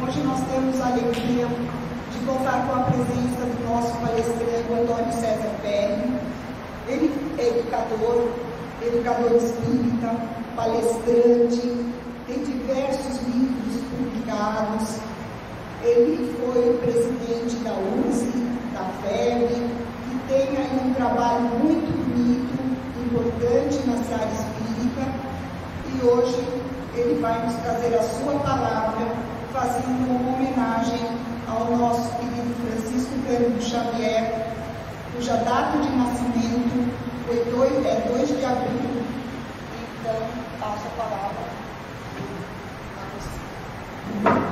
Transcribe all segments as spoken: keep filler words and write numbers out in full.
Hoje nós temos a alegria de contar com a presença do nosso palestrante Antônio César Perry. Ele é educador, educador espírita, palestrante, tem diversos livros publicados. Ele foi o presidente da U S E, da F E B, e tem aí um trabalho muito bonito, importante na área espírita, e hoje ele vai nos trazer a sua palavra, fazendo uma homenagem ao nosso querido Francisco Cândido Xavier, cuja data de nascimento foi dois, é, dois de abril. Então, passo a palavra a você.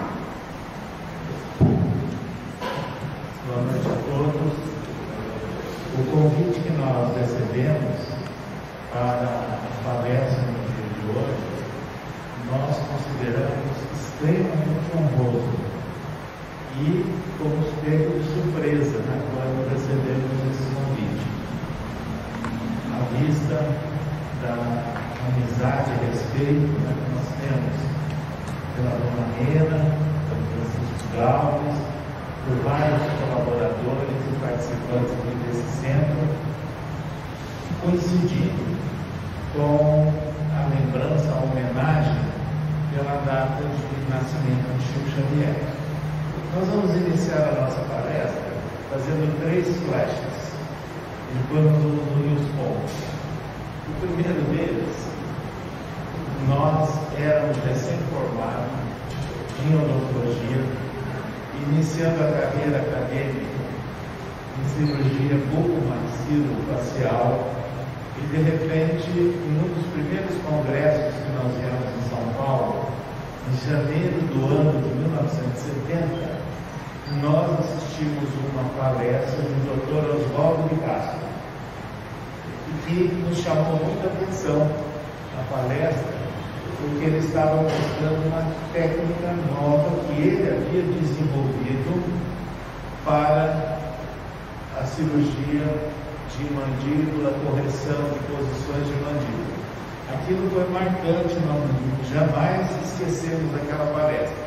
Boa noite a todos. O convite que nós recebemos para a palestra no dia de hoje, nós consideramos extremamente honroso e fomos pegos de surpresa, né, quando recebemos esse convite. À vista da amizade e respeito, né, que nós temos pela dona Rena, pelo Francisco Galves, por vários colaboradores e participantes aqui desse centro, coincidindo com a lembrança, a homenagem pela data de nascimento de Chico Xavier. Nós vamos iniciar a nossa palestra fazendo três flashes, e depois nós vamos unir os pontos. O primeiro deles, nós éramos recém-formados em odontologia, iniciando a carreira acadêmica em cirurgia bucomaxilofacial, e de repente, em um dos primeiros congressos que nós viemos em São Paulo, em janeiro do ano de mil novecentos e setenta, nós assistimos uma palestra do doutor Oswaldo de Castro, que nos chamou muita atenção na palestra, porque ele estava mostrando uma técnica nova que ele havia desenvolvido para a cirurgia de mandíbula, correção de posições de mandíbula. Aquilo foi marcante, não, jamais esquecemos aquela palestra.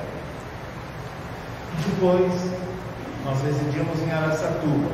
Depois, nós residimos em Araçatuba,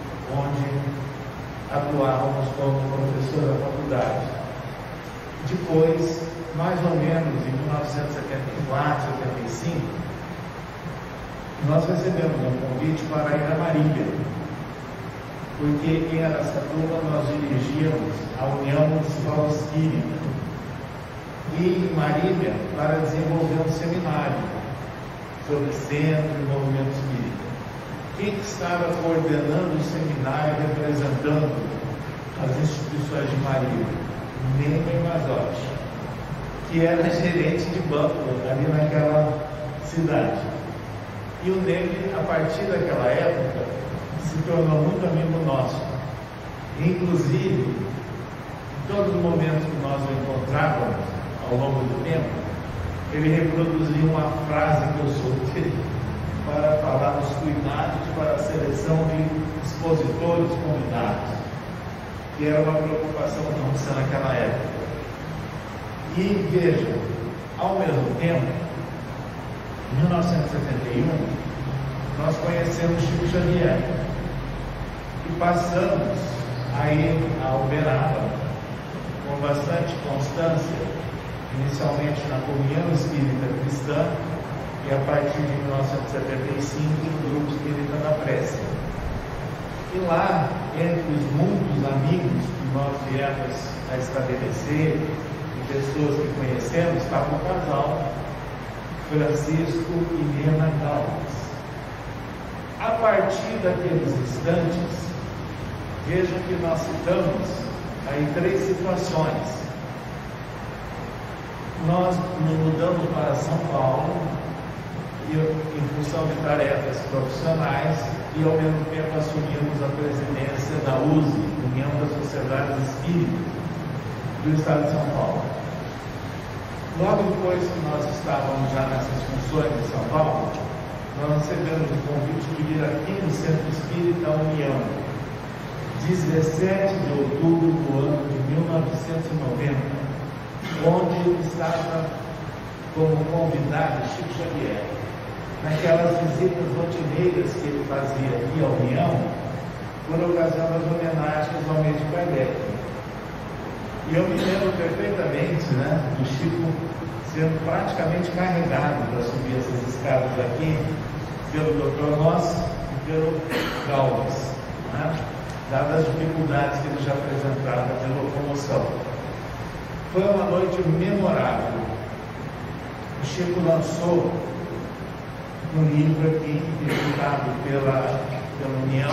onde atuávamos como professor da faculdade. Depois, mais ou menos em mil novecentos e setenta e quatro, setenta e cinco, nós recebemos um convite para ir a Marília, porque em Araçatuba nós dirigíamos a União Municipal Espírita, e em Marília para desenvolver um seminário sobre centro e movimento espírita. Quem estava coordenando o seminário, representando as instituições de Marília? Ney Mazotti, que era gerente de banco ali naquela cidade. E o Ney, a partir daquela época, se tornou muito amigo nosso. Inclusive, em todos os momentos que nós o encontrávamos ao longo do tempo, ele reproduzia uma frase que eu soltei para falar dos cuidados para a seleção de expositores convidados, que era uma preocupação nossa naquela época. E vejam, ao mesmo tempo, em mil novecentos e setenta e um, nós conhecemos Chico Xavier e passamos a ir a Uberaba com bastante constância, inicialmente na Comunhão Espírita Cristã e a partir de mil novecentos e setenta e cinco no Grupo Espírita da Prece. E lá, entre os muitos amigos que nós viemos a estabelecer, pessoas que conhecemos, estava o casal Francisco e Nena Galves. A partir daqueles instantes, vejam que nós citamos aí três situações. Nós nos mudamos para São Paulo e, em função de tarefas profissionais, e ao mesmo tempo assumimos a presidência da U S E, União das Sociedades Espíritas do Estado de São Paulo. Logo depois que nós estávamos já nessas funções em São Paulo, nós recebemos o convite de vir aqui no Centro Espírita União, dezessete de outubro do ano de mil novecentos e noventa, onde estava como convidado Chico Xavier. naquelas visitas rotineiras que ele fazia aqui à União, por ocasião das homenagens ao mês de Kardec. E eu me lembro perfeitamente, né, do Chico sendo praticamente carregado para subir essas escadas aqui pelo doutor Ross e pelo Galvez, né, dadas as dificuldades que ele já apresentava de locomoção. Foi uma noite memorável. O Chico lançou um livro aqui, editado pela, pela União,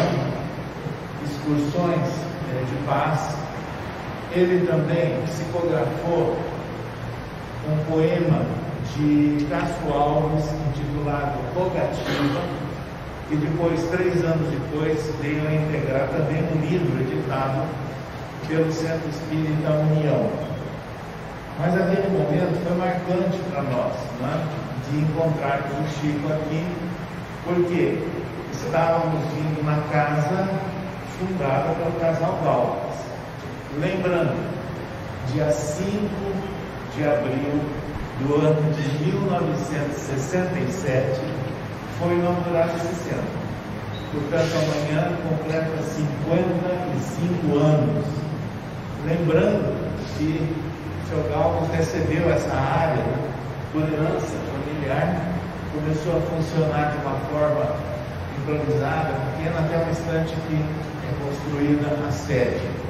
Excursões eh, de Paz. Ele também psicografou um poema de Castro Alves, intitulado Rogativa, que depois, três anos depois, veio a integrar também um livro editado pelo Centro Espírita União. Mas aquele momento foi marcante para nós, né, de encontrar com o Chico aqui, porque estávamos vindo na casa fundada pelo casal Galvez. Lembrando, dia cinco de abril do ano de mil novecentos e sessenta e sete, foi inaugurado esse centro. Portanto, amanhã completa cinquenta e cinco anos. Lembrando que o seu Galvez recebeu essa área por herança familiar, começou a funcionar de uma forma improvisada, pequena, até o instante que é construída a sede.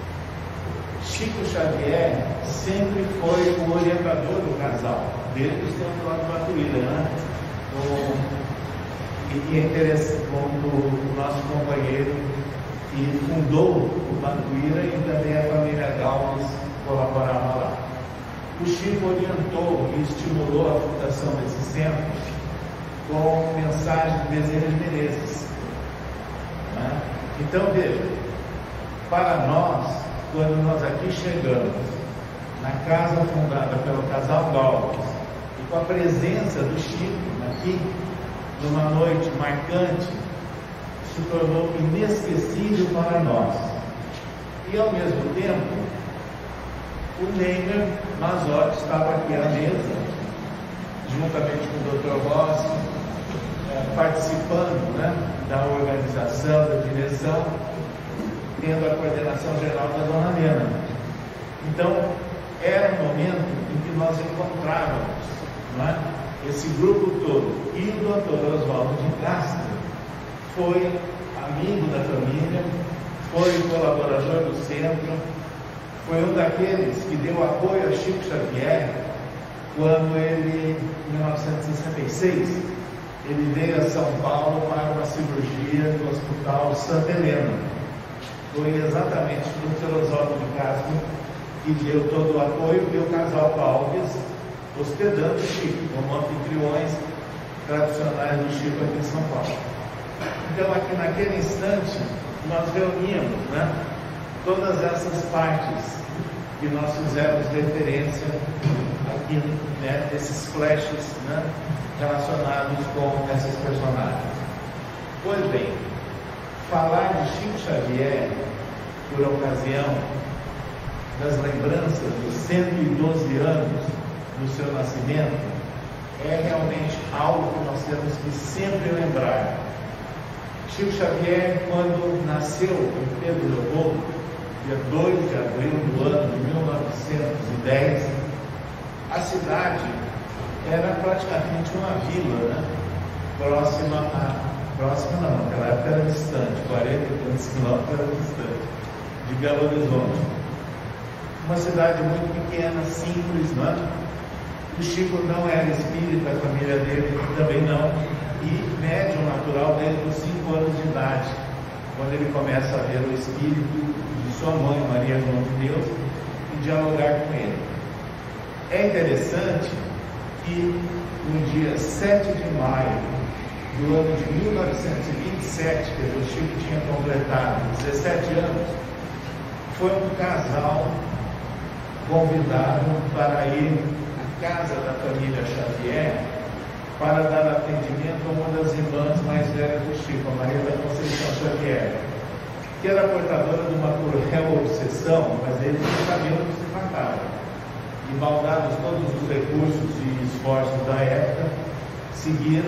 Chico Xavier sempre foi o orientador do casal, desde os tempos lá do Batuíra, né? O, e é interessante como o nosso companheiro que fundou o Batuíra e também a família Galvez colaborava lá. O Chico orientou e estimulou a fundação desses centros com mensagem de Bezerra de Menezes, né? Então veja, para nós, quando nós aqui chegamos na casa fundada pelo casal Galvez e com a presença do Chico aqui, numa noite marcante, se tornou inesquecível para nós. E ao mesmo tempo, o Neymer Mazotti estava aqui à mesa, juntamente com o doutor Rossi, eh, participando, né, da organização, da direção, tendo a coordenação geral da Dona Helena. Então, era um momento em que nós encontrávamos, não é, esse grupo todo. E o doutor Oswaldo de Castro foi amigo da família, foi colaborador do centro, foi um daqueles que deu apoio a Chico Xavier quando ele, em mil novecentos e sessenta e seis, ele veio a São Paulo para uma cirurgia no Hospital Santa Helena. Foi exatamente o doutor Oswaldo de Castro que deu todo o apoio e o casal Galvez hospedando o Chico, como anfitriões tradicionais do Chico aqui em São Paulo. Então, aqui naquele instante, nós reuníamos, né, todas essas partes que nós fizemos referência aqui, né, desses flashes, né, relacionados com essas personagens. Pois bem, falar de Chico Xavier por ocasião das lembranças dos cento e doze anos do seu nascimento é realmente algo que nós temos que sempre lembrar. Chico Xavier, quando nasceu em Pedro Leopoldo, dia dois de abril do ano de mil novecentos e dez, a cidade era praticamente uma vila, né? próxima a Próxima não, naquela época era distante, quarenta e tantos quilômetros era distante, de Belo Horizonte. Uma cidade muito pequena, simples, não é? O Chico não era espírita, a família dele também não, e médium natural desde os cinco anos de idade, quando ele começa a ver o espírito de sua mãe, Maria João de Deus, e dialogar com ele. É interessante que no dia sete de maio do ano de mil novecentos e vinte e sete, que o Chico tinha completado dezessete anos, foi um casal convidado para ir à casa da família Xavier para dar atendimento a uma das irmãs mais velhas do Chico, a Maria da Conceição Xavier, que era portadora de uma cruel obsessão, mas eles não sabiam do que se tratava. E, maldados todos os recursos e esforços da época, seguiram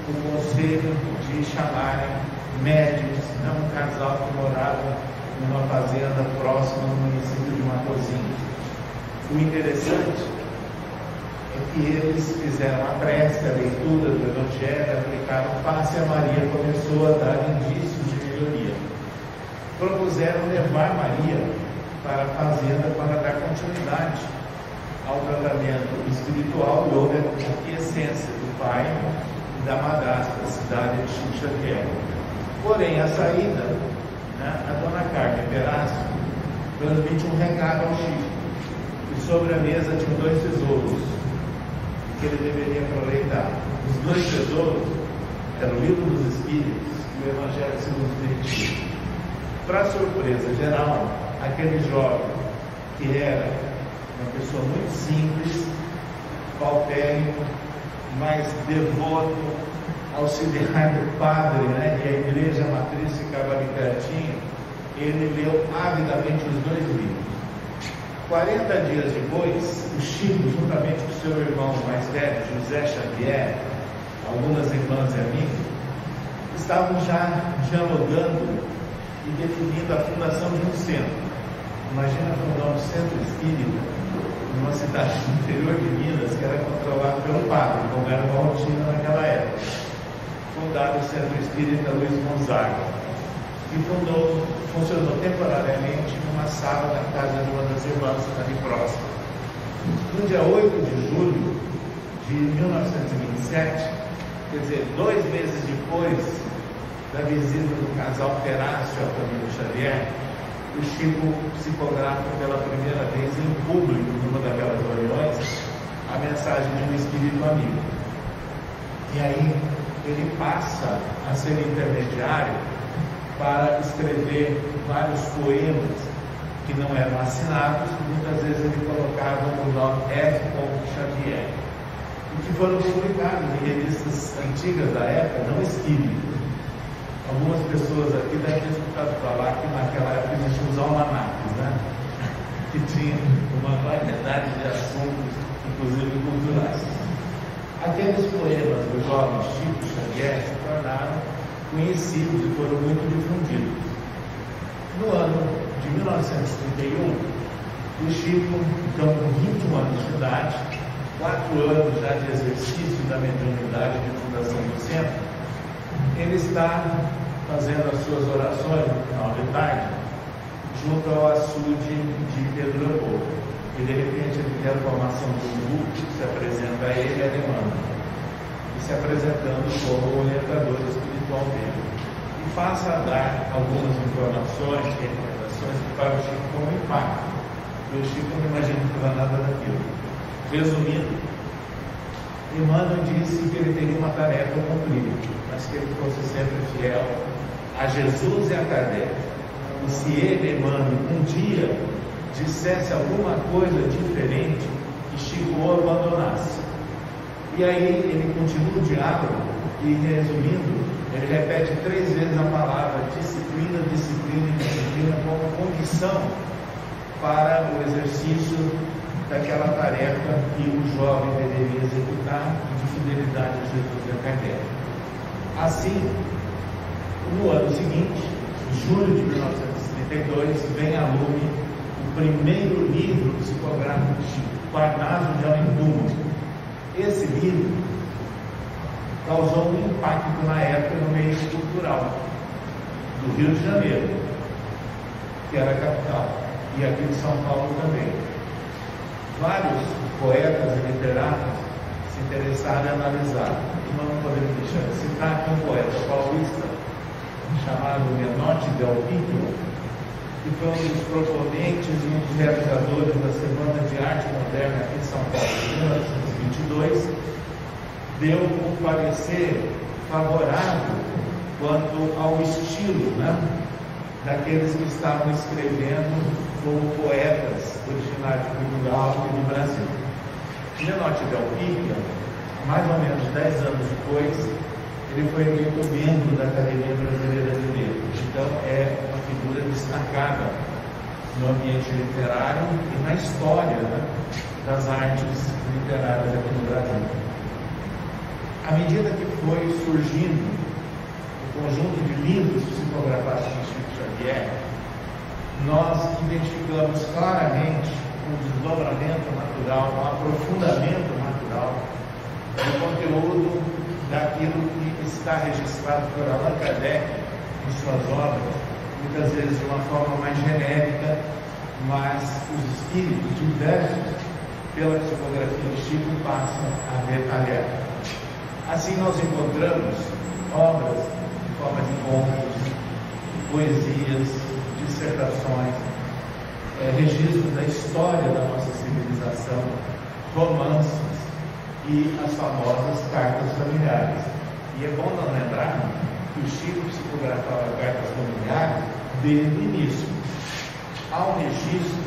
o conselho de chamarem médios, não um casal que morava numa fazenda próxima no município de Matozinhos. O interessante é que eles fizeram a prece, a leitura do Evangelho, aplicaram passe a Maria, começou a dar indícios de melhoria. Propuseram levar Maria para a fazenda para dar continuidade ao tratamento espiritual e houve a aquiescência do pai e da madrasta da cidade de Chico Xavier. Porém, a saída, né, a dona Carmen Perazzo transmite um recado ao Chico, que sobre a mesa tinham dois tesouros que ele deveria aproveitar. Os dois tesouros eram o Livro dos Espíritos e o Evangelho segundo o Espiritismo. Para surpresa geral, aquele jovem que era uma pessoa muito simples, paupérrimo, mas devoto, auxiliar do padre, né, e a igreja matriz ficava ali pertinho, ele leu avidamente os dois livros. quarenta dias depois, o Chico, juntamente com seu irmão mais velho, José Xavier, algumas irmãs e amigos, estavam já dialogando e definindo a fundação de um centro. Imagina fundar um centro espírita numa cidade do interior de Minas que era controlado pelo padre, como era uma rotina naquela época. Fundaram o Centro Espírita Luiz Gonzaga e fundou, funcionou temporariamente numa sala na casa de uma das irmãs ali próxima. No dia oito de julho de mil novecentos e vinte e sete, quer dizer, dois meses depois da visita do casal Perazzo à família Xavier, o Chico psicografa pela primeira vez em público, numa daquelas reuniões, a mensagem de um espírito amigo. E aí ele passa a ser intermediário para escrever vários poemas que não eram assinados, muitas vezes ele colocava o nome F. Xavier, e que foram publicados em revistas antigas da época, não espíritas. Algumas pessoas aqui devem ter escutado falar que naquela época existiam os almanaques, né? Que tinham uma variedade de assuntos, inclusive culturais. Aqueles poemas do jovem Chico Xavier se tornaram conhecidos e foram muito difundidos. No ano de mil novecentos e trinta e um, o Chico, então com vinte e um anos de idade, quatro anos já de exercício da mediunidade de fundação do centro, ele está fazendo as suas orações no final de tarde, junto ao açude de Pedro Leopoldo. E de repente ele tem a formação do grupo que se apresenta a ele, alemão, e se apresentando como orientador espiritual dele. E passa a dar algumas informações, recomendações que para o Chico como impacto. E o Chico não imagina que não nada daquilo. Resumindo, Emmanuel disse que ele teria uma tarefa a cumprir, mas que ele fosse sempre fiel a Jesus e a Kardec. E se ele, Emmanuel, um dia dissesse alguma coisa diferente, que Chico o abandonasse. E aí ele continua o diálogo e, resumindo, ele repete três vezes a palavra disciplina, disciplina e disciplina como condição para o exercício daquela tarefa que o jovem deveria executar de fidelidade a Jesus e a Kardec. Assim, no ano seguinte, em julho de mil novecentos e trinta e dois, vem a lume o primeiro livro psicográfico de Chico, Parnaso de Além Túmulo. Esse livro causou um impacto na época no meio cultural do Rio de Janeiro, que era a capital, e aqui de São Paulo também. Vários poetas e literatos se interessaram em analisar. E não podemos deixar de citar aqui um poeta paulista chamado Menotti Del Picchio, que foi um dos proponentes e um dos realizadores da Semana de Arte Moderna aqui em São Paulo em mil novecentos e vinte e dois, deu um parecer favorável quanto ao estilo, né, daqueles que estavam escrevendo como poetas originários de Portugal e do Brasil. Menotti Del Picchio, mais ou menos dez anos depois, ele foi eleito membro da Academia Brasileira de Letras. Então é uma figura destacada no ambiente literário e na história, né, das artes literárias aqui no Brasil. À medida que foi surgindo o conjunto de livros psicografados de Chico Xavier, nós identificamos claramente um desdobramento natural, um aprofundamento natural do conteúdo daquilo que está registrado por Allan Kardec em suas obras, muitas vezes de uma forma mais genérica, mas os espíritos diversos, pela psicografia de Chico, passam a detalhar. Assim nós encontramos obras em forma de contos, poesias, dissertações, é, registros da história da nossa civilização, romances e as famosas cartas familiares. E é bom nós lembrarmos que o Chico psicografava cartas familiares desde o início. Há um registro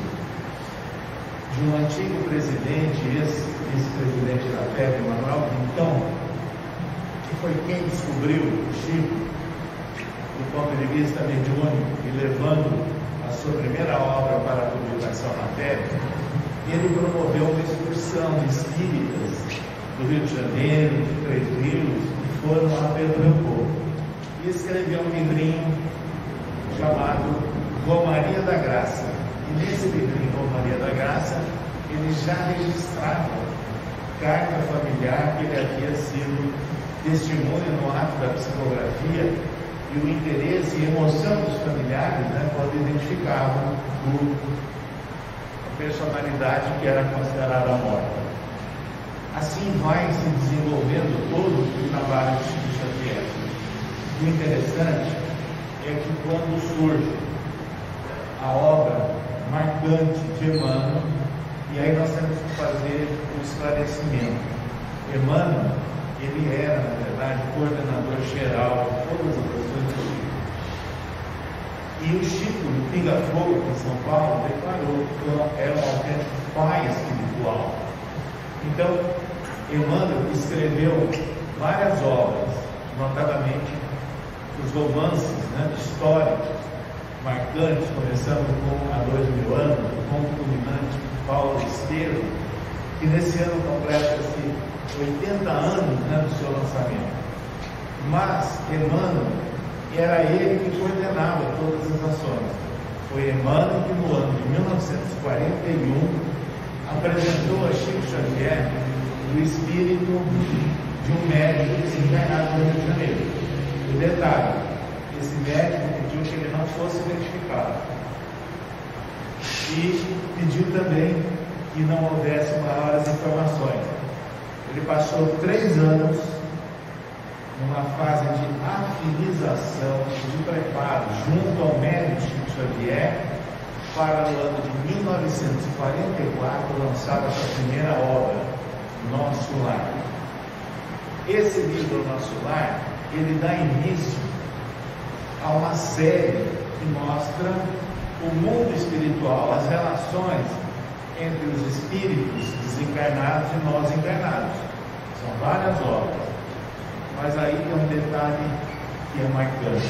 de um antigo presidente, ex-vice-presidente da F E B, Manuel Quintão, que foi quem descobriu o Chico do ponto de vista mediúnico e levando a sua primeira obra para a publicação na F E B. Ele promoveu uma excursão de espíritas do Rio de Janeiro, de Três Rios, que foram a Pedro Leopoldo, e escreveu um livrinho chamado Romaria da Graça. E nesse livrinho, Romaria da Graça, ele já registrava carta familiar que ele havia sido testemunha no ato da psicografia, e o interesse e emoção dos familiares, né, quando identificavam o, a personalidade que era considerada morta. Assim vai se desenvolvendo todo o trabalho de Chico Xavier. O interessante é que quando surge a obra marcante de Emmanuel, e aí nós temos que fazer um esclarecimento. Emmanuel, ele era, na verdade, coordenador geral de todas as ações do Chico. E o Chico, no Pinga Fogo, em São Paulo, declarou que era um autêntico pai espiritual. Então, Emmanuel escreveu várias obras, notadamente os romances, né, históricos, marcantes, começando com Há Dois Mil Anos, o conto culminante de Paulo Estevam, que nesse ano completa-se oitenta anos, né, do seu lançamento. Mas Emmanuel, era ele que coordenava todas as ações. Foi Emmanuel que no ano de mil novecentos e quarenta e um apresentou a Chico Xavier o espírito de um médico desencarnado no Rio de Janeiro. O detalhe, esse médico pediu que ele não fosse identificado e pediu também que não houvesse maiores informações. Ele passou três anos numa fase de afinização, de preparo, junto ao médico Chico Xavier, para no ano de mil novecentos e quarenta e quatro lançar a sua primeira obra, Nosso Lar. Esse livro, Nosso Lar, ele dá início a uma série que mostra o mundo espiritual, as relações entre os espíritos desencarnados e nós encarnados. São várias obras, mas aí tem um detalhe que é marcante.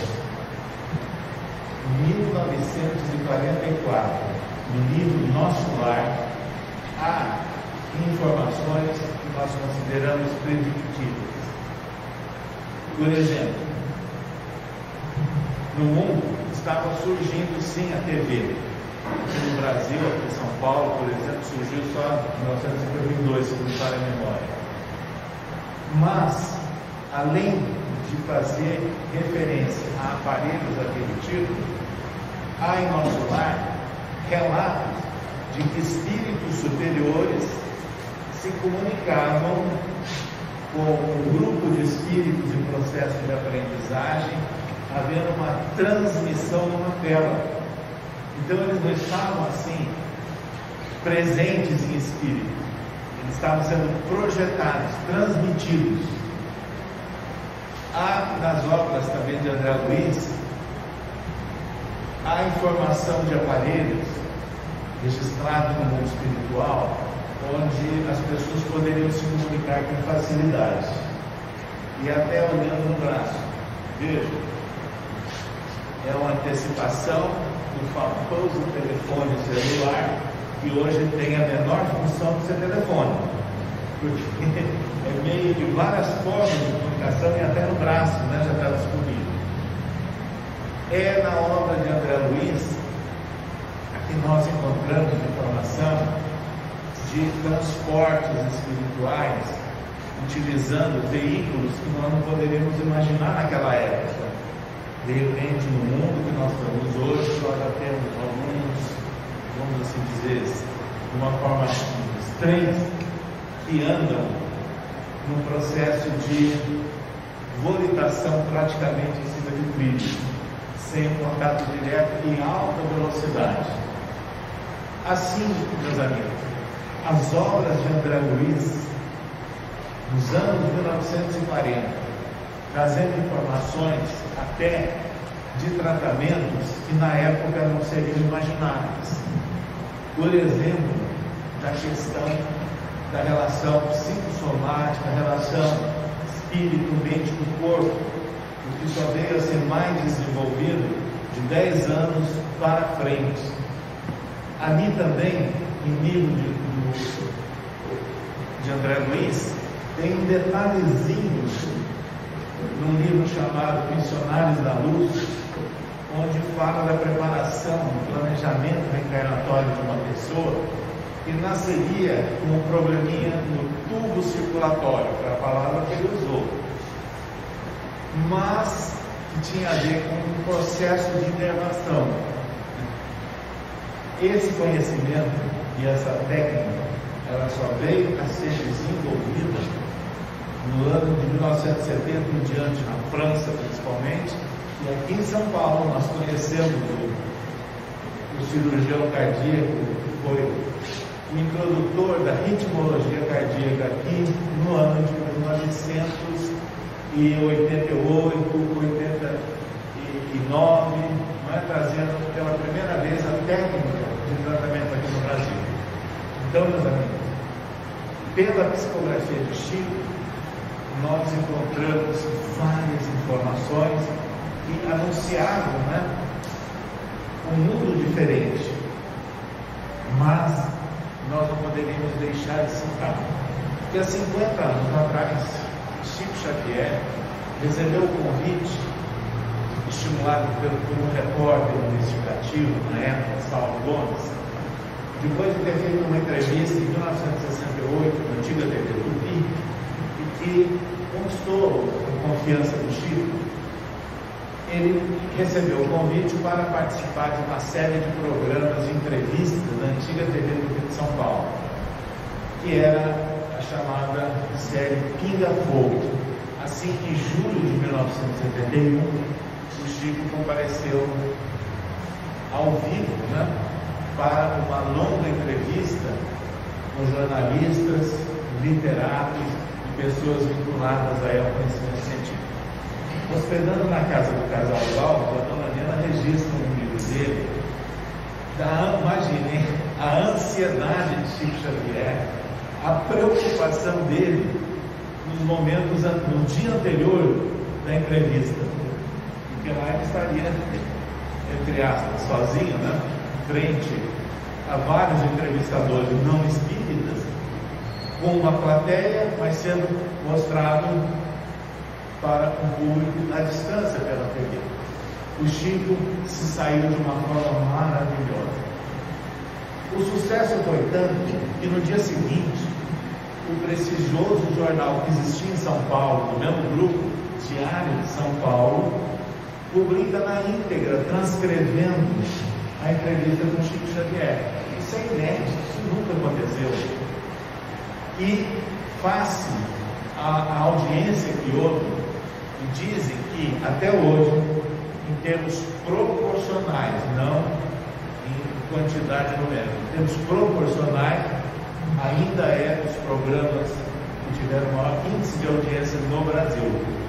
Em mil novecentos e quarenta e quatro, no livro Nosso Lar, há informações que nós consideramos predictivas. Por exemplo, no mundo estava surgindo sim a T V. Aqui no Brasil, aqui em São Paulo, por exemplo, surgiu só em mil novecentos e cinquenta e dois, se não me falha a memória. Mas, além de fazer referência a aparelhos daquele tipo, há em Nosso Lar relatos de que espíritos superiores se comunicavam com um grupo de espíritos em processo de aprendizagem, havendo uma transmissão numa tela. Então eles não estavam assim presentes em espírito, eles estavam sendo projetados, transmitidos. Há nas obras também de André Luiz a informação de aparelhos registrados no mundo espiritual, onde as pessoas poderiam se comunicar com facilidade, e até olhando no braço. Veja, é uma antecipação do famoso telefone celular, que hoje tem a menor função de ser telefone, porque é meio de várias formas de comunicação e até no braço, né, já está disponível. É na obra de André Luiz que nós encontramos informação de transportes espirituais utilizando veículos que nós não poderíamos imaginar naquela época. De repente, no mundo que nós estamos hoje, nós já temos alguns, vamos assim dizer, de uma forma estranha, que andam num processo de volitação praticamente em cima de trilhos, sem contato direto em alta velocidade. Assim, meus amigos, as obras de André Luiz, nos anos mil novecentos e quarenta, trazendo informações até de tratamentos que na época não seriam imagináveis. Por exemplo, da questão da relação psicossomática, a relação espírito-mente-corpo, o que só veio a ser mais desenvolvido de dez anos para frente. Ali também, em livro de, de André Luiz, tem um detalhezinho num livro chamado Missionários da Luz, onde fala da preparação, do planejamento reencarnatório de uma pessoa que nasceria com um probleminha no tubo circulatório, que era a palavra que ele usou, mas que tinha a ver com um processo de inervação. Esse conhecimento e essa técnica, ela só veio a ser desenvolvida no ano de mil novecentos e setenta em diante, na França principalmente, e aqui em São Paulo nós conhecemos o, o cirurgião cardíaco, que foi o introdutor da ritmologia cardíaca aqui no ano de mil novecentos e oitenta e oito, oitenta e nove, não é? Trazendo pela primeira vez a técnica de tratamento aqui no Brasil. Então, meus amigos, pela psicografia de Chico, nós encontramos várias informações que anunciavam, né, um mundo diferente, mas nós não poderíamos deixar de citar que há cinquenta anos atrás, Chico Xavier recebeu o convite, estimulado pelo, por um repórter investigativo na época, Saulo Gomes, depois de ter feito uma entrevista em mil novecentos e sessenta e oito, na antiga T V Tupi, e que constou com confiança do Chico, ele recebeu o convite para participar de uma série de programas de entrevistas da antiga T V Tupi de São Paulo, que era a chamada série Pinga Fogo. Assim, em julho de mil novecentos e setenta e um, o Chico compareceu ao vivo, né, para uma longa entrevista com jornalistas, literatos e pessoas vinculadas aí ao conhecimento científico. Hospedando na casa do casal Glauco, a dona Nena registra um livro dele, da, imaginem, a ansiedade de Chico Xavier, a preocupação dele nos momentos, no dia anterior da entrevista, porque lá ele estaria, entre aspas, sozinho, né, frente a vários entrevistadores não espíritas, com uma plateia, mas sendo mostrado para o público à distância pela T V. O Chico se saiu de uma forma maravilhosa. O sucesso foi tanto que no dia seguinte, o prestigioso jornal que existia em São Paulo, do mesmo grupo, Diário de São Paulo, publica na íntegra, transcrevendo a entrevista com Chico Xavier. Isso é inédito, isso nunca aconteceu. E face à audiência que houve, dizem que até hoje, em termos proporcionais, não em quantidade numérica, em termos proporcionais, ainda é dos programas que tiveram o maior índice de audiência no Brasil.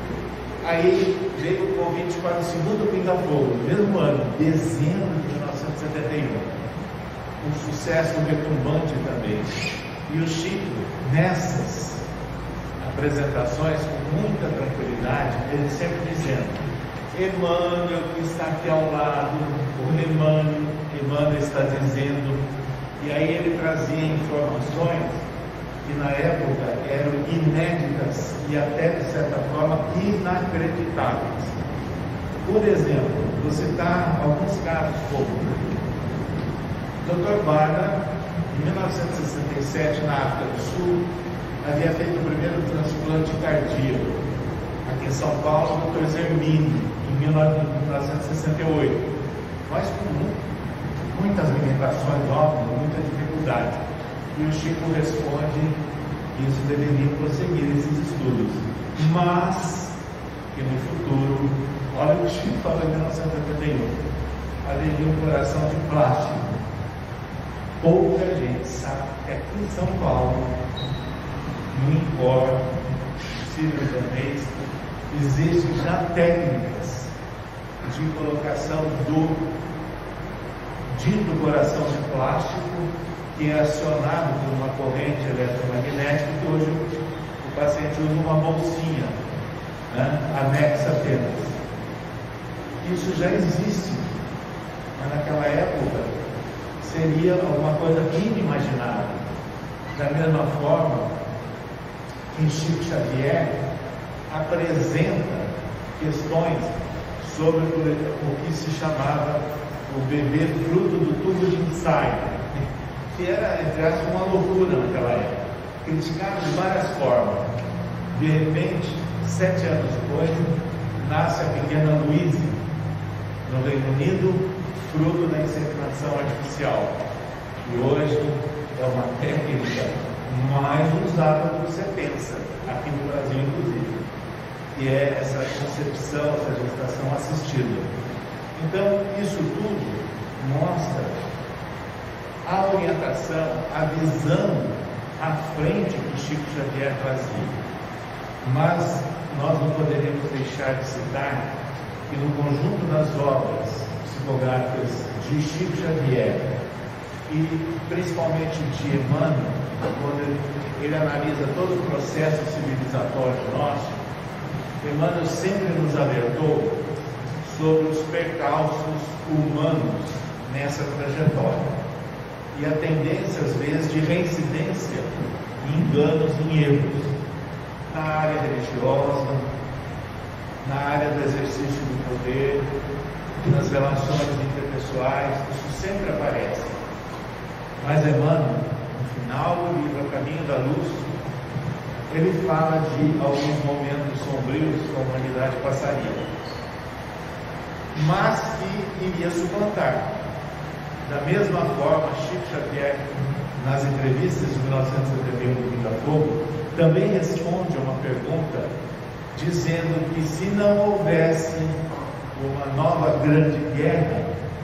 Aí veio o convite para o segundo Pinga Fogo, no mesmo ano, dezembro de mil novecentos e setenta e um. Um sucesso retumbante também. E o Chico, nessas apresentações, com muita tranquilidade, ele sempre dizendo: Emmanuel que está aqui ao lado, o Emmanuel, Emmanuel está dizendo. E aí ele trazia informações que na época eram inéditas e até, de certa forma, inacreditáveis. Por exemplo, vou citar alguns casos como o doutor Barna, em mil novecentos e sessenta e sete, na África do Sul, havia feito o primeiro transplante cardíaco. Aqui em São Paulo, o doutor Zermini, em mil novecentos e sessenta e oito, mas com muitas limitações, óbvio, muita dificuldade. E o Chico responde que isso deveria prosseguir esses estudos, mas que no futuro, olha o que o Chico falou em mil novecentos e oitenta e um, haveria um coração de plástico. Pouca gente sabe que aqui em São Paulo, no INCOR, Sírio também, existem já técnicas de colocação do dito coração de plástico, que é acionado por uma corrente eletromagnética, que hoje o paciente usa uma bolsinha, né, anexa apenas. Isso já existe, mas naquela época seria alguma coisa inimaginável. Da mesma forma que Chico Xavier apresenta questões sobre o que se chamava o bebê fruto do tubo de ensaio, que era, entre aspas, uma loucura naquela época, criticado de várias formas. De repente, sete anos depois, nasce a pequena Louise, no Reino Unido, fruto da inseminação artificial. E hoje é uma técnica mais usada do que você pensa, aqui no Brasil inclusive, que é essa concepção, essa gestação assistida. Então, isso tudo mostra a orientação, a visão à frente que Chico Xavier trazia. Mas nós não poderíamos deixar de citar que no conjunto das obras psicográficas de Chico Xavier e principalmente de Emmanuel, quando ele, ele analisa todo o processo civilizatório nosso, Emmanuel sempre nos alertou sobre os percalços humanos nessa trajetória e a tendência, às vezes, de reincidência em enganos, em erros, na área religiosa, na área do exercício do poder, nas relações interpessoais. Isso sempre aparece. Mas Emmanuel, no final do livro A Caminho da Luz, ele fala de alguns momentos sombrios que a humanidade passaria, mas que iria suplantar. Da mesma forma, Chico Xavier, nas entrevistas de mil novecentos e setenta e um do Botafogo, também responde a uma pergunta, dizendo que se não houvesse uma nova grande guerra,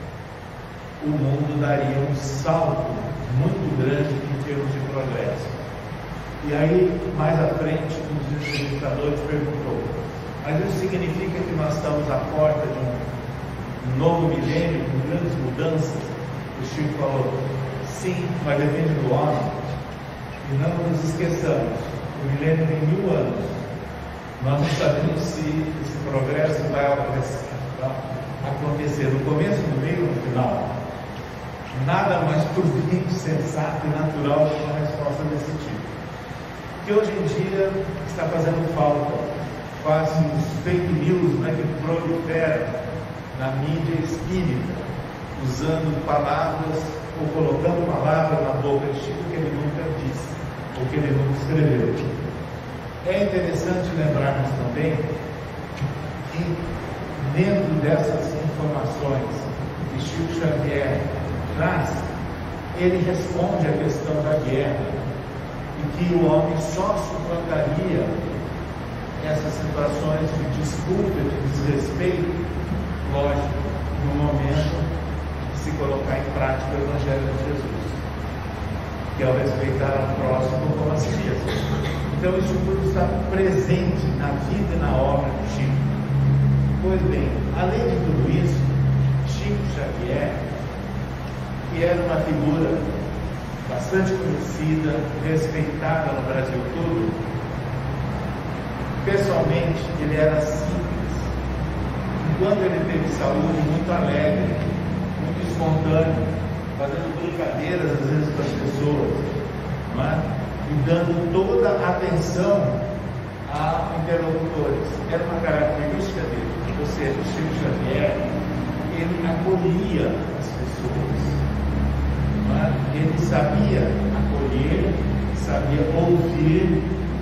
o mundo daria um salto muito grande em termos de progresso. E aí, mais à frente, um dos entrevistadores perguntou: mas isso significa que nós estamos à porta de um novo milênio com grandes mudanças? O Chico falou: sim, mas depende do homem. E não nos esqueçamos, o milênio tem mil anos. Nós não sabemos se esse progresso vai acontecer no começo, no meio ou no final. Nada mais prudente, sensato e natural do que uma resposta desse tipo. Que hoje em dia está fazendo falta, quase os fake news, né, que proliferam na mídia espírita, usando palavras ou colocando palavras na boca de Chico que ele nunca disse, ou que ele nunca escreveu. É interessante lembrarmos também que, dentro dessas informações que Chico Xavier traz, ele responde à questão da guerra, e que o homem só suplantaria essas situações de disputa, de desrespeito, lógico, no momento de se colocar em prática o Evangelho de Jesus, que é o respeitar ao próximo como a si mesmo. Então isso tudo está presente na vida e na obra de Chico. Pois bem, além de tudo isso, Chico Xavier, que era uma figura bastante conhecida, respeitada no Brasil todo, pessoalmente ele era simples. Enquanto ele teve saúde, muito alegre, muito espontâneo, fazendo brincadeiras às vezes com as pessoas, não é? e dando toda a atenção a interlocutores. Era uma característica dele. Ou seja, o Chico Xavier, ele acolhia as pessoas. Não é? Ele sabia acolher, sabia ouvir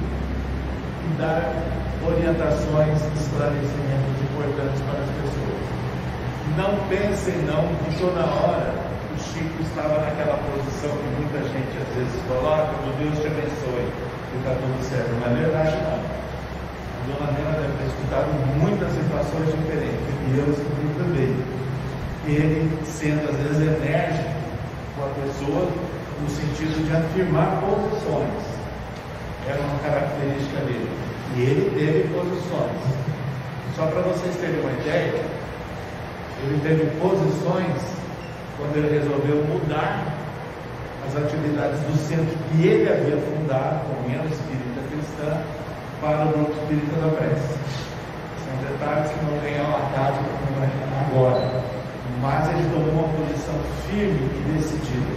e dar orientações, esclarecimentos importantes para as pessoas. Não pensem não que toda hora o Chico estava naquela posição que muita gente às vezes coloca, do Deus te abençoe, e está tudo certo. Não é verdade, não. A dona Nena deve ter escutado muitas situações diferentes, e eu escutei também. Ele sendo às vezes enérgico com a pessoa, no sentido de afirmar posições. Era uma característica dele. E ele teve posições. Só para vocês terem uma ideia, ele teve posições quando ele resolveu mudar as atividades do centro que ele havia fundado, com União Espírita Cristã, para o Grupo Espírita da Prece. São detalhes que não vêm ao acaso agora, mas ele tomou uma posição firme e decidida.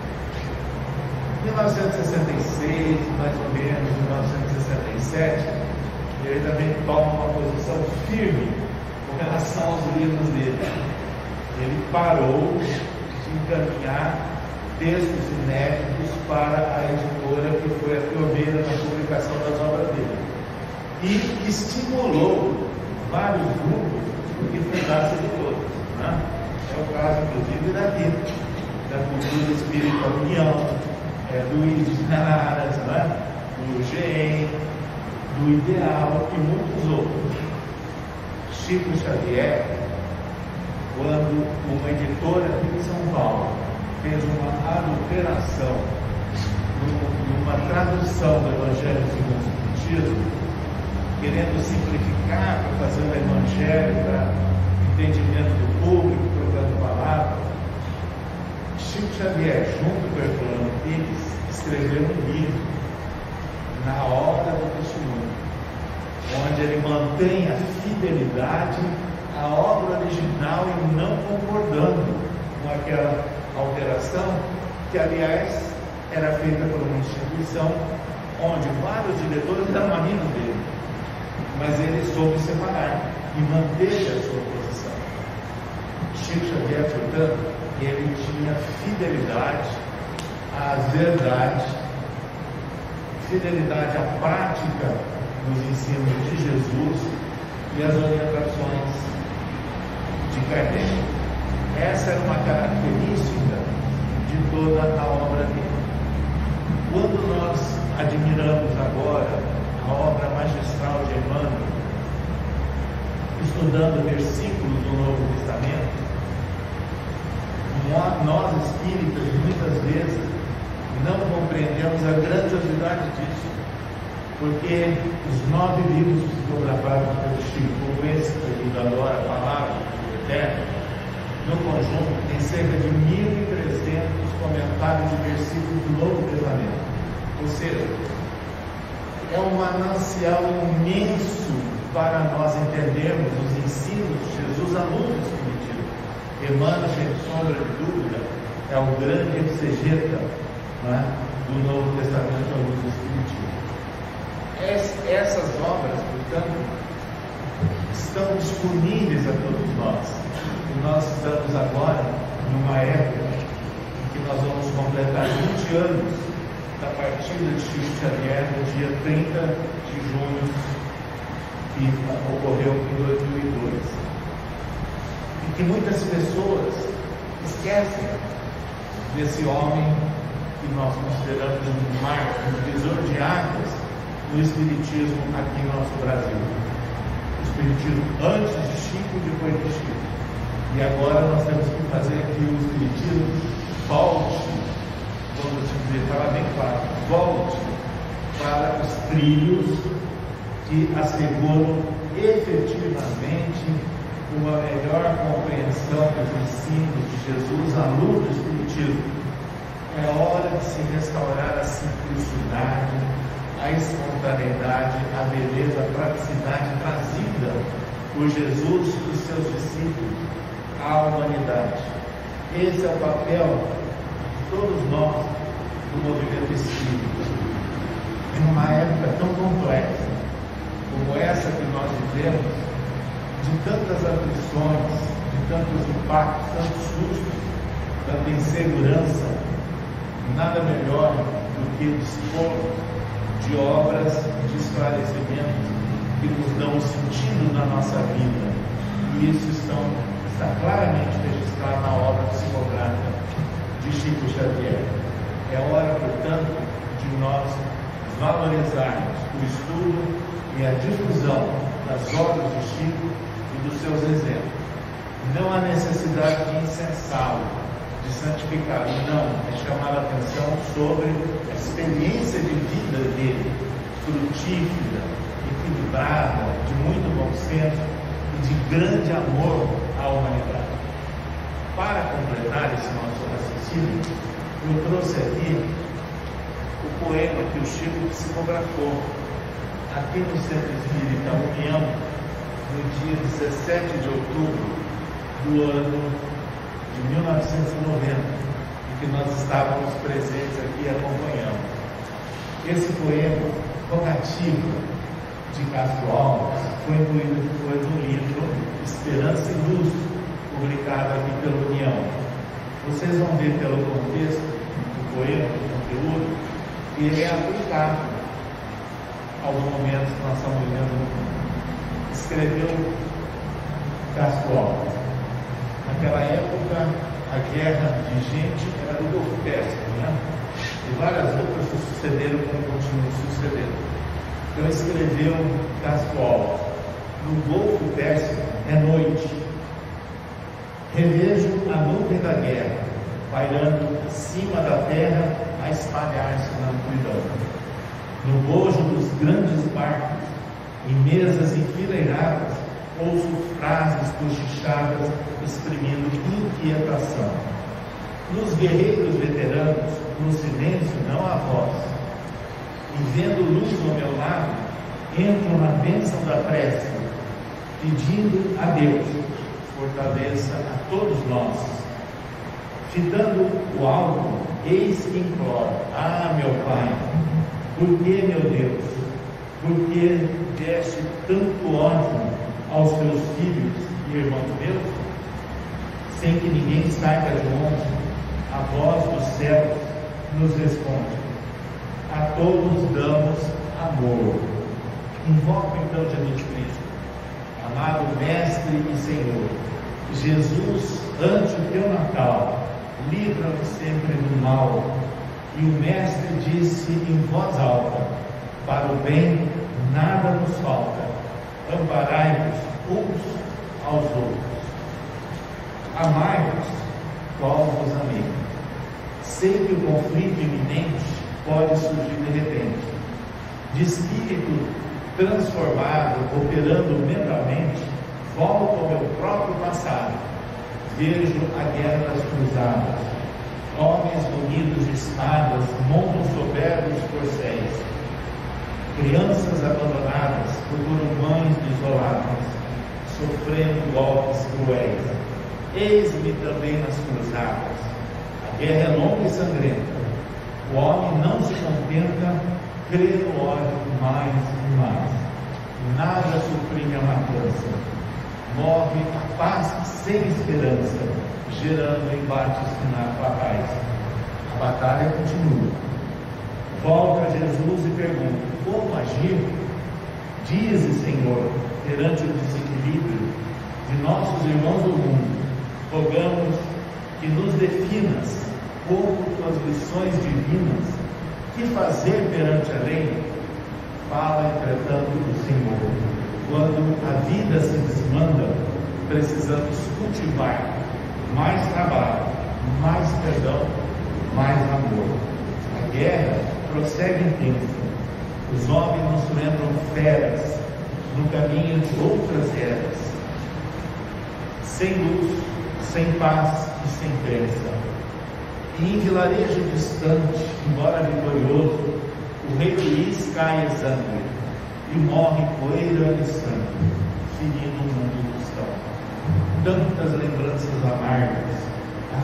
Em mil novecentos e sessenta e seis, mais ou menos, em mil novecentos e sessenta e sete, ele também toma uma posição firme com relação aos livros dele. Ele parou de encaminhar textos inéditos para a editora que foi a pioneira na publicação das obras dele. E estimulou vários grupos que fundassem editoras. Né? É o caso, inclusive, daqui, da Cultura Espírita União, é, do Iris Naras, né? Do G E M, do Ideal e muitos outros. Chico Xavier, quando uma editora aqui em São Paulo fez uma adulteração numa tradução do Evangelho segundo o Espiritismo, querendo simplificar para fazer o Evangelho para entendimento do público, trocando palavras, Chico Xavier, junto com o Herculano Pires, escreveu um livro, Na Obra do Testemunho, onde ele mantém a fidelidade à obra original e não concordando com aquela alteração, que aliás era feita por uma instituição onde vários diretores eram amigos dele, mas ele soube separar e manteve a sua posição. Chico Xavier, portanto, ele tinha fidelidade às verdades, fidelidade à prática dos ensinos de Jesus e às orientações de Kardec. Essa era uma característica de toda a obra dele. Quando nós admiramos agora a obra magistral de Emmanuel, estudando versículos do Novo Testamento, nós espíritas muitas vezes não compreendemos a grandiosidade disso, porque os nove livros psicografados pelo Chico, como esse que eu lido agora, a Palavra do Eterno, no conjunto tem cerca de mil e trezentos comentários de versículos do Novo Testamento. Ou seja, é um manancial imenso para nós entendermos os ensinos de Jesus à luz do Espiritismo. Emmanuel, sem sombra de dúvida, é o grande exegeta, não é, do Novo Testamento à luz do Espiritismo. Es, essas obras, portanto, estão disponíveis a todos nós. E nós estamos agora numa época em que nós vamos completar vinte anos da partida de Chico Xavier no dia trinta de junho, que ocorreu em dois mil e dois. E que muitas pessoas esquecem desse homem que nós consideramos um marco, um divisor de águas no Espiritismo aqui em nosso Brasil. O Espiritismo antes de Chico e depois de Chico. E agora nós temos que fazer que o Espiritismo volte, vamos dizer, para bem claro, volte para os trilhos que asseguram efetivamente uma melhor compreensão dos ensinos de Jesus à luz do Espiritismo. É hora de se restaurar a simplicidade, a espontaneidade, a beleza, a praticidade trazida por Jesus e os seus discípulos à humanidade. Esse é o papel de todos nós do movimento espírita. E numa época tão complexa como essa que nós vivemos, de tantas aflições, de tantos impactos, tantos sustos, tanta insegurança, nada melhor do que dispor de obras de esclarecimento que nos dão sentido na nossa vida. E isso estão, está claramente registrado na obra psicográfica de Chico Xavier. É hora, portanto, de nós valorizarmos o estudo e a difusão das obras de Chico e dos seus exemplos. Não há necessidade de incensá-lo, de santificá-lo, não, é chamar a atenção sobre a experiência de vida dele, frutífera, equilibrada, de muito bom senso e de grande amor à humanidade. Para completar esse nosso raciocínio, eu trouxe aqui o poema que o Chico psicografou aqui no Centro Espírita União, no dia dezessete de outubro do ano de mil novecentos e noventa, em que nós estávamos presentes aqui acompanhando. Esse poema, Vocativa, de Castro Alves, foi incluído foi no livro Esperança e Luz, publicado aqui pela União. Vocês vão ver pelo contexto do poema, do conteúdo, que ele é aplicável aos momentos que nós estamos vivendo no mundo. Escreveu Castro Alves. Naquela época, a guerra de gente era do Golfo Pérsico, né? E várias outras se sucederam como continuam sucedendo. Então escreveu Castro Alves: no Golfo Pérsico é noite, revejo a nuvem da guerra, pairando acima da terra a espalhar-se na amplidão. No bojo dos grandes barcos, em mesas enfileiradas, ouço frases cochichadas exprimindo inquietação. Nos guerreiros veteranos, no silêncio não há voz. E vendo luz ao meu lado, entro na bênção da prece, pedindo a Deus fortaleça a todos nós. Fitando o alto, eis que imploro: ah, meu Pai, por que, meu Deus, por que deste tanto ódio aos teus filhos e irmãos meus? Sem que ninguém saiba de onde, a voz dos céus nos responde: a todos damos amor. Invoco então Jesus Cristo, amado Mestre e Senhor, Jesus, ante o teu Natal, livra-nos sempre do mal. E o Mestre disse em voz alta: para o bem nada nos falta, amparai-vos uns aos outros. Amai-vos, qual vos amei. Sei que o conflito iminente pode surgir de repente. De espírito transformado, operando mentalmente, volto ao meu próprio passado. Vejo a guerra das cruzadas. Homens munidos de espadas montam soberbos corcéis. Crianças abandonadas procuram mães desoladas, sofrendo golpes cruéis. Eis-me também nas cruzadas. A guerra é longa e sangrenta. O homem não se contenta, crê no ódio mais e mais. Nada suprime a matança. Morre a paz sem esperança, gerando embates fatais. A batalha continua. Volta a Jesus e pergunta: como agir? Dize, Senhor, perante o desequilíbrio de nossos irmãos do mundo, rogamos que nos definas como tuas lições divinas. Que fazer perante a lei? Fala, entretanto, o Senhor. Quando a vida se desmanda, precisamos cultivar mais trabalho, mais perdão, mais amor. A guerra prossegue intensa. Os homens nos lembram feras no caminho de outras eras, sem luz, sem paz e sem crença. E em vilarejo distante, embora vitorioso, o rei Luís cai exangue e morre poeira e sangue, ferindo o mundo cristão. Tantas lembranças amargas,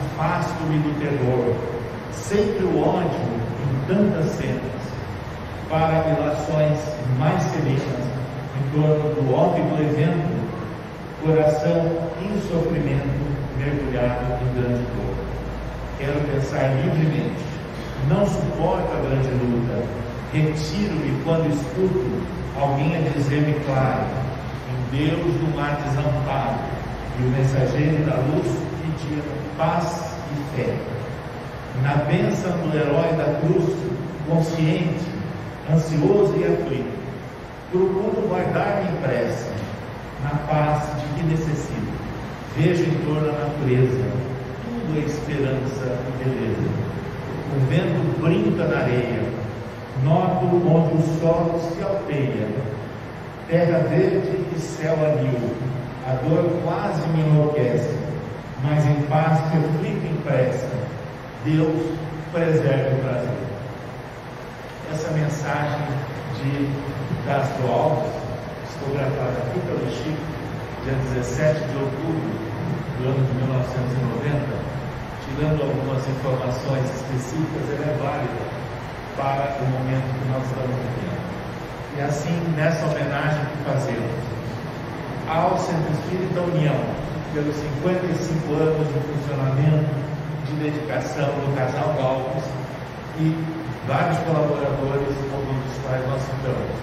afasto-me do terror, sei que o ódio em tantas cenas para ilações mais serenas em torno do óbvio evento, coração em sofrimento, mergulhado em grande dor. Quero pensar livremente, não suporto a grande luta, retiro-me quando escuto alguém a dizer-me claro, em Deus do mar desamparo, e o mensageiro da luz pedir paz e fé. Na bênção do herói da cruz, consciente, ansioso e aflito, procuro guardar-me impressa na paz de que necessito. Vejo em torno a natureza, tudo é esperança e beleza. O vento brinca na areia, noto onde o sol se alteia, terra verde e céu anil. A dor quase me enlouquece, mas em paz reflito impressa. Deus preserve o prazer. Essa mensagem de Castro Alves, psicografada aqui pelo Chico, dia dezessete de outubro do ano de mil novecentos e noventa, tirando algumas informações específicas, ela é válida para o momento que nós estamos vivendo. E assim, nessa homenagem que fazemos ao Centro Espírita União, pelos cinquenta e cinco anos de funcionamento, de dedicação do Casal Alves e vários colaboradores, alguns dos quais nós citamos.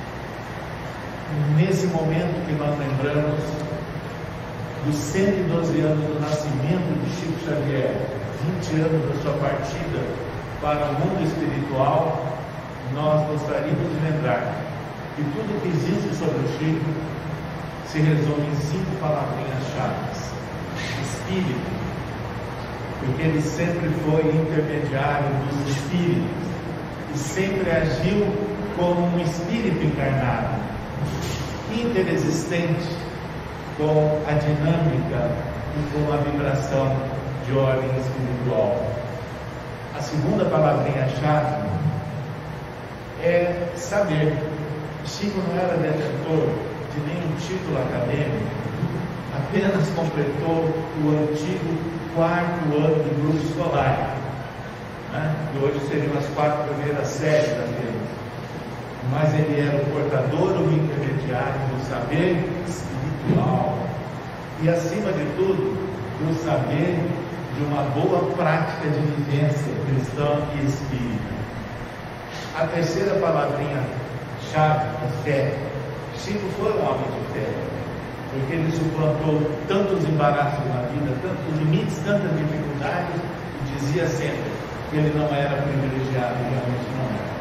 Nesse momento que nós lembramos dos cento e doze anos do nascimento de Chico Xavier, vinte anos da sua partida para o mundo espiritual, nós gostaríamos de lembrar que tudo que existe sobre o Chico se resume em cinco palavrinhas-chave: Espírito, porque ele sempre foi intermediário dos espíritos e sempre agiu como um espírito encarnado, interexistente com a dinâmica e com a vibração de ordem espiritual. A segunda palavrinha-chave é saber. Chico não era detentor de nenhum título acadêmico, apenas completou o antigo quarto ano de grupo escolar, né? Que hoje seriam as quatro primeiras séries apenas. Mas ele era o portador, o intermediário do saber espiritual e, acima de tudo, do saber de uma boa prática de vivência cristã e espírita. A terceira palavrinha-chave é fé. Chico foi um homem de fé, porque ele suplantou tantos embaraços na vida, tantos limites, tantas dificuldades, e dizia sempre que ele não era privilegiado, realmente não era.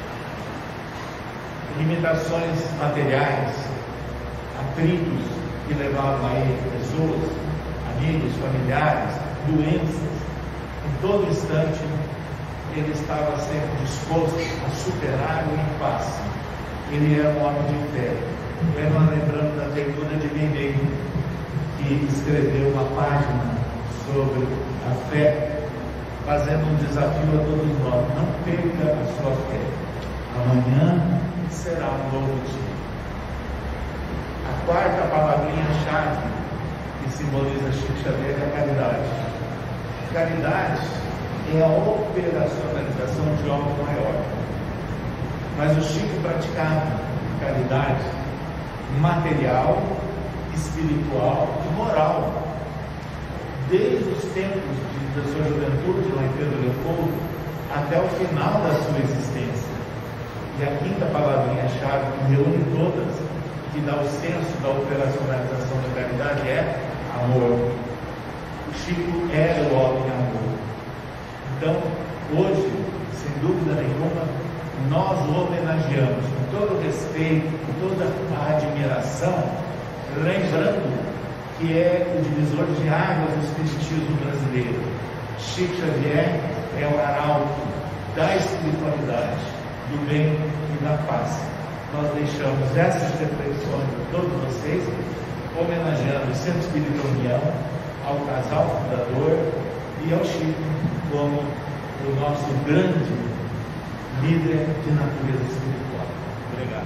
Limitações materiais, atritos que levavam a ele pessoas, amigos, familiares, doenças, em todo instante ele estava sempre disposto a superar o impasse. Ele era um homem de fé. Eu não lembrando da leitura de Nenê, que escreveu uma página sobre a fé, fazendo um desafio a todos nós: não perca a sua fé. Amanhã será um novo dia. A quarta palavrinha-chave que simboliza Chico Xavier é a caridade. Caridade é a operacionalização de algo maior. Mas o Chico praticava caridade material, espiritual e moral. Desde os tempos de, da sua juventude, lá em Pedro Leopoldo, até o final da sua existência. E a quinta palavrinha-chave que reúne todas, que dá o senso da operacionalização da caridade, é amor. O Chico era o homem amor. Então, hoje, sem dúvida nenhuma, nós o homenageamos com todo o respeito, com toda a admiração, lembrando que é o divisor de águas do espiritismo brasileiro. Chico Xavier é o arauto da espiritualidade, do bem e da paz. Nós deixamos essas reflexões a todos vocês, homenageando o Centro Espírita União, ao casal fundador e ao Chico como o nosso grande líder de natureza espiritual. Obrigado.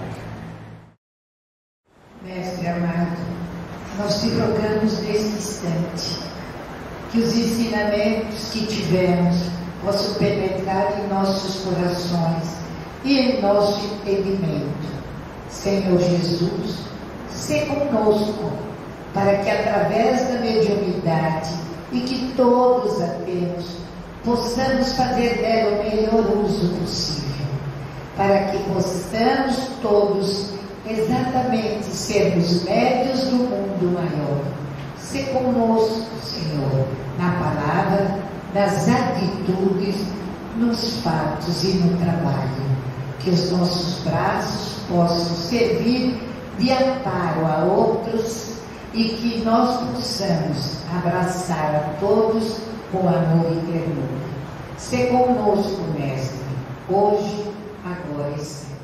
Mestre amado, nós te rogamos neste instante que os ensinamentos que tivemos possam penetrar em nossos corações e em nosso entendimento. Senhor Jesus, sê conosco, para que através da mediunidade, e que todos a temos, possamos fazer dela o melhor uso possível, para que possamos todos exatamente sermos médios do mundo maior. Sê conosco, Senhor, na palavra, nas atitudes, nos fatos e no trabalho. Que os nossos braços possam servir de amparo a outros e que nós possamos abraçar a todos com amor e ternura. Sê conosco, Mestre, hoje, agora e sempre.